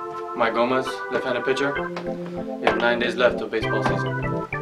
Mike Gomez, left-handed pitcher. We have 9 days left of baseball season.